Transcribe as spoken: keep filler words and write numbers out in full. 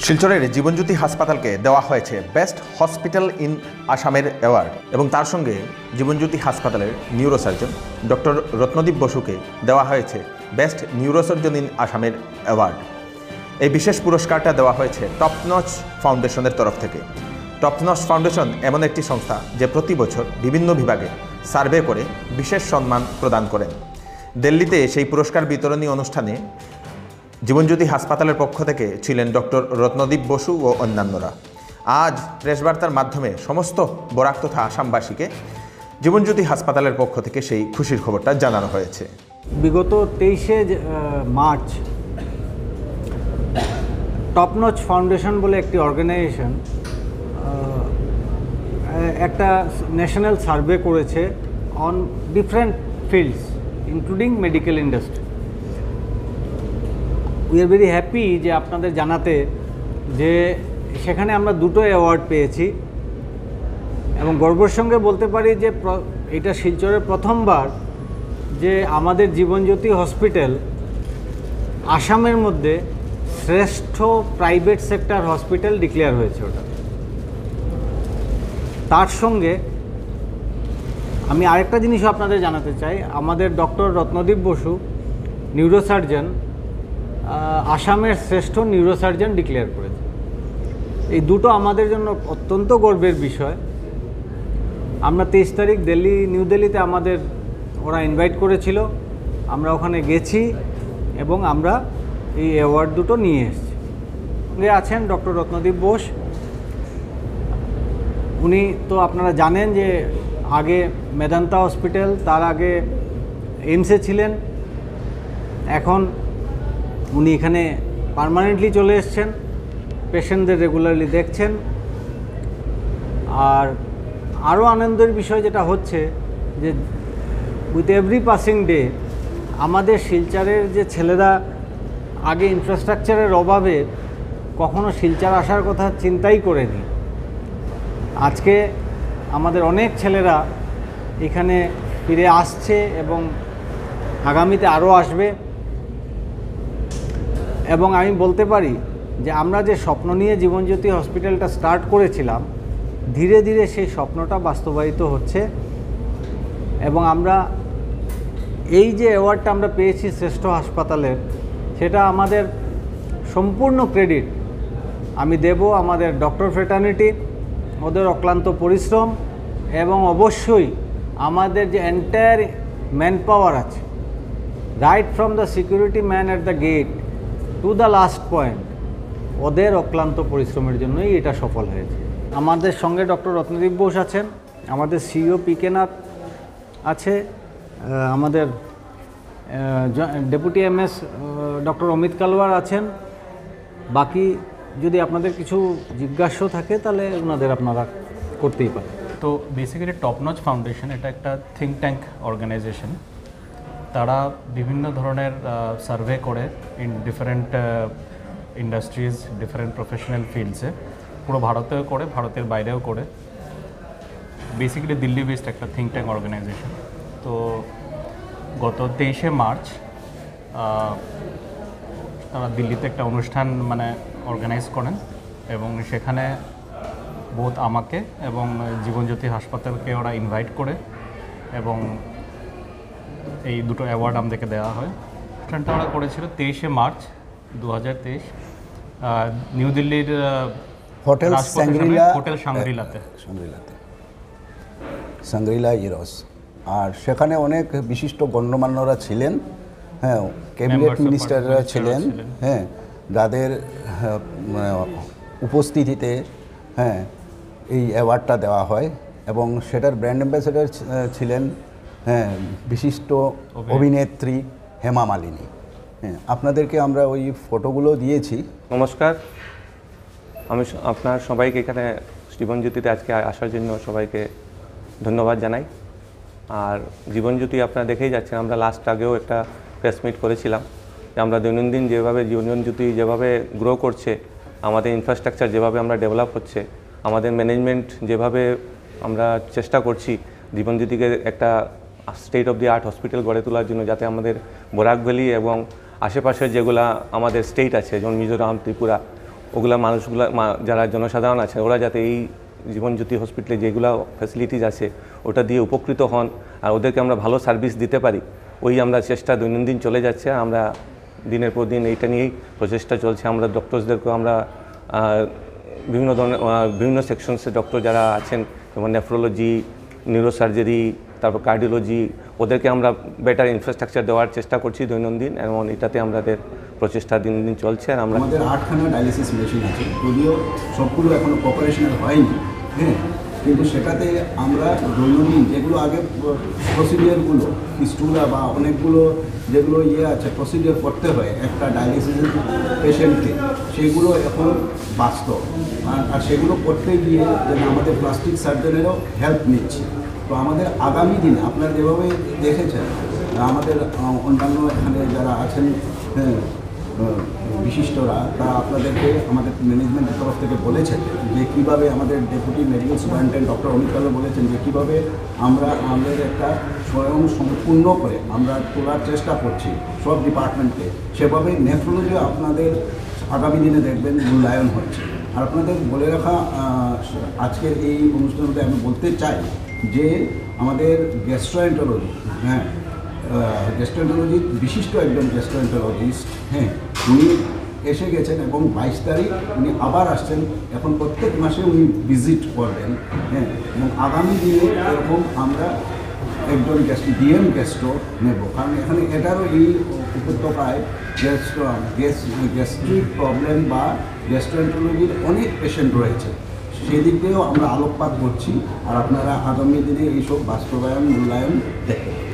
শিলচরের জীবনজ্যোতি হাসপাতালকে দেওয়া হয়েছে বেস্ট হসপিটাল ইন আসামের অ্যাওয়ার্ড এবং তার সঙ্গে জীবনজ্যোতি হাসপাতালের নিউরোসার্জন ডক্টর রত্নদীপ বসুকে দেওয়া হয়েছে বেস্ট নিউরোসার্জন ইন আসামের অ্যাওয়ার্ড। এই বিশেষ পুরস্কারটা দেওয়া হয়েছে টপনচ ফাউন্ডেশনের তরফ থেকে। টপনচ ফাউন্ডেশন এমন একটি সংস্থা যে প্রতি বছর বিভিন্ন বিভাগে সার্ভে করে বিশেষ সম্মান প্রদান করেন। দিল্লিতে সেই পুরস্কার বিতরণী অনুষ্ঠানে জীবনজ্যোতি হাসপাতালের পক্ষ থেকে ছিলেন ডক্টর রত্নদীপ বসু ও অন্যান্যরা। আজ প্রেসবার্তার মাধ্যমে সমস্ত বরাক তথা আসামবাসীকে জীবনজ্যোতি হাসপাতালের পক্ষ থেকে সেই খুশির খবরটা জানানো হয়েছে। বিগত তেইশে মার্চ টপনচ ফাউন্ডেশন বলে একটি অর্গানাইজেশন একটা ন্যাশনাল সার্ভে করেছে on different fields including medical industry. We are very happy যে আপনাদের জানাতে যে সেখানে আমরা দুটো অ্যাওয়ার্ড পেয়েছি এবং গর্বের সঙ্গে বলতে পারি যে এটা শিলচরের প্রথমবার যে আমাদের জীবনজ্যোতি হসপিটাল আসামের মধ্যে শ্রেষ্ঠ প্রাইভেট সেক্টর হসপিটাল ডিক্লেয়ার হয়েছে। ওটা তার সঙ্গে আমি আরেকটা জিনিসও আপনাদের জানাতে চাই, আমাদের ডক্টর রত্নদীপ বসু নিউরোসার্জন আসামের শ্রেষ্ঠ নিউরোসার্জন ডিক্লেয়ার করেছে। এই দুটো আমাদের জন্য অত্যন্ত গর্বের বিষয়। আমরা তেইশ তারিখ দিল্লি নিউ দিল্লিতে আমাদের ওরা ইনভাইট করেছিল, আমরা ওখানে গেছি এবং আমরা এই অ্যাওয়ার্ড দুটো নিয়ে এসেছি। সঙ্গে আছেন ডক্টর রত্নদীপ বোস। উনি তো আপনারা জানেন যে আগে মেদান্তা হসপিটাল, তার আগে এইমসে ছিলেন, এখন উনি এখানে পার্মানেন্টলি চলে এসছেন, পেশেন্টদের রেগুলারলি দেখছেন। আর আরও আনন্দের বিষয় যেটা হচ্ছে যে উইথ এভরি পাসিং ডে আমাদের শিলচরের যে ছেলেরা আগে ইনফ্রাস্ট্রাকচারের অভাবে কখনো শিলচর আসার কথা চিন্তাই করেনি, আজকে আমাদের অনেক ছেলেরা এখানে ফিরে আসছে এবং আগামীতে আরও আসবে। এবং আমি বলতে পারি যে আমরা যে স্বপ্ন নিয়ে জীবনজ্যোতি হসপিটালটা স্টার্ট করেছিলাম, ধীরে ধীরে সেই স্বপ্নটা বাস্তবায়িত হচ্ছে এবং আমরা এই যে অ্যাওয়ার্ডটা আমরা পেয়েছি শ্রেষ্ঠ হাসপাতালের, সেটা আমাদের সম্পূর্ণ ক্রেডিট আমি দেব আমাদের ডক্টর ফ্রেটার্নিটি, ওদের অক্লান্ত পরিশ্রম এবং অবশ্যই আমাদের যে এন্টায়ার ম্যান পাওয়ার আছে, right from the security man at the gate to the last point, ওদের অক্লান্ত পরিশ্রমের জন্যই এটা সফল হয়েছে। আমাদের সঙ্গে ডক্টর রত্নদীপ বোস আছেন, আমাদের সিইও পি কে নাথ আছে, আমাদের deputy MS doctor Amit Kalwar আছেন। বাকি যদি আপনাদের কিছু জিজ্ঞাসা থাকে তাহলে ওনাদের আপনারা করতেই পারেন। তো বেসিক্যালি টপনচ ফাউন্ডেশন এটা একটা থিঙ্ক ট্যাঙ্ক অর্গানাইজেশন। তারা বিভিন্ন ধরনের সার্ভে করে in different industries, different professional ফিল্ডসে, পুরো ভারতেও করে, ভারতের বাইরেও করে। বেসিক্যালি দিল্লি বেসড একটা থিঙ্ক ট্যাঙ্ক অর্গানাইজেশন। তো গত তেইশে মার্চ তারা দিল্লিতে একটা অনুষ্ঠান মানে অর্গানাইজ করেন এবং সেখানে বোধ আমাকে এবং জীবনজ্যোতি হাসপাতালকে ওরা ইনভাইট করে এবং এই দুটো অ্যাওয়ার্ড আমাদেরকে দেওয়া হয়। অনুষ্ঠানটা ওরা করেছিল তেইশে মার্চ দু হাজার তেইশ নিউ দিল্লির হোটেল সাংগ্রিলা হোটেল সাংগ্রিলাতে সাংগ্রিলাতে সাংগ্রিলা ইরোস। আর সেখানে অনেক বিশিষ্ট গণ্যমান্যরা ছিলেন, হ্যাঁ, ক্যাবিনেট মিনিস্টাররা ছিলেন, হ্যাঁ, যাদের উপস্থিতিতে হ্যাঁ এই অ্যাওয়ার্ডটা দেওয়া হয় এবং সেটার ব্র্যান্ড অ্যাম্বাসেডর ছিলেন হ্যাঁ বিশিষ্ট অভিনেত্রী হেমা মালিনী। হ্যাঁ, আপনাদেরকে আমরা ওই ফটোগুলো দিয়েছি। নমস্কার, আমি আপনার সবাইকে এখানে জীবনজ্যোতিতে আজকে আসার জন্য সবাইকে ধন্যবাদ জানাই। আর জীবনজ্যোতি আপনারা দেখেই যাচ্ছেন, আমরা লাস্ট আগেও একটা প্রেস মিট করেছিলাম যে আমরা দৈনন্দিন যেভাবে জীবনজ্যোতি যেভাবে গ্রো করছে, আমাদের ইনফ্রাস্ট্রাকচার যেভাবে আমরা ডেভেলপ হচ্ছে, আমাদের ম্যানেজমেন্ট যেভাবে আমরা চেষ্টা করছি জীবনজ্যোতিকে একটা state of the art hospital গড়ে তোলার জন্য, যাতে আমাদের বরাক ভ্যালি এবং আশেপাশের যেগুলা আমাদের স্টেট আছে যেমন মিজোরাম, ত্রিপুরা, ওগুলা মানুষগুলা মা- যারা জনসাধারণ আছে ওরা যাতে এই জীবনজ্যোতি হসপিটালে যেগুলো ফ্যাসিলিটিস আছে ওটা দিয়ে উপকৃত হন আর ওদেরকে আমরা ভালো সার্ভিস দিতে পারি, ওই আমরা চেষ্টা দৈনন্দিন চলে যাচ্ছে। আমরা দিনের পর দিন এইটা নিয়েই প্রচেষ্টা চলছে। আমরা ডক্টরসদেরকেও আমরা আহ, বিভিন্ন ধরনের আহ, বিভিন্ন সেকশনসে ডক্টর যারা আছেন যেমন নেফ্রোলজি, নিউরোসার্জারি, তারপর কার্ডিওলজি, ওদেরকে আমরা বেটার ইনফ্রাস্ট্রাকচার দেওয়ার চেষ্টা করছি দৈনন্দিন, এবং এটাতে আমাদের প্রচেষ্টা দিন দিন চলছে। আর আমরা আমাদের আটখানা ডায়ালিসিস মেশিন আছে, যদিও সবগুলো এখনো অপারেশনাল হয়নি, হ্যাঁ, কিন্তু সেটাতে আমরা দৈনন্দিন যেগুলো আগে প্রসিডিওরগুলো স্টুলা বা অনেকগুলো যেগুলো ইয়ে আছে প্রসিডিওর করতে হয় একটা ডায়ালিসিস পেশেন্টকে, সেগুলো এখন বাস্তব। আর আর সেগুলো করতে গিয়ে যেন আমাদের প্লাস্টিক সার্জনেরও হেল্প নিচ্ছি। তো আমাদের আগামী দিনে আপনারা যেভাবে দেখেছেন আমাদের আহ, অন্যান্য এখানে যারা আছেন, হ্যাঁ, আহ, বিশিষ্টরা, তা আপনাদেরকে আমাদের ম্যানেজমেন্টের তরফ থেকে বলেছেন যে কীভাবে আমাদের deputy medical superintendent doctor Amit কালো বলেছেন যে কীভাবে আমরা আমাদের একটা স্বয়ং সম্পূর্ণ করে আমরা তোলার চেষ্টা করছি সব ডিপার্টমেন্টকে। সেভাবে নেফ্রোলজিও আপনাদের আগামী দিনে দেখবেন মূল্যায়ন হচ্ছে। আর আপনাদের বলে রাখা আহ, আজকের এই অনুষ্ঠানটা আমি বলতে চাই যে আমাদের গ্যাস্ট্রোএন্টারোলজি, হ্যাঁ, গ্যাস্ট্রোএন্টারোলজি বিশিষ্ট একজন গ্যাস্ট্রোএন্টারোলজিস্ট, হ্যাঁ, উনি এসে গেছেন এবং বাইশ তারিখ উনি আবার আসছেন। এখন প্রত্যেক মাসে উনি ভিজিট করবেন, হ্যাঁ, এবং আগামী দিনে এরকম আমরা একজন গ্যাস্ট্রো ডিএম গ্যাস্ট্রো নেব, কারণ এখানে এটারও এই উপত্যকায় গ্যাস্ট্রো গ্যাস গ্যাস্ট্রিক প্রবলেম বা গ্যাস্ট্রোএন্টারোলজির অনেক পেশেন্ট রয়েছে, সেদিক দিয়েও আমরা আলোকপাত করছি। আর আপনারা আগামী দিনে এইসব বাস্তবায়ন মূল্যায়ন দেখেন।